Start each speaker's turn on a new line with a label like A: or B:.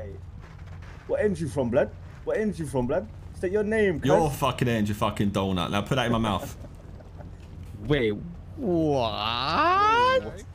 A: Wait. What end you from, blood? What end you from, blood? State your name, cuz.
B: Your fucking end, you fucking donut. Now put that in my mouth.
C: Wait, what?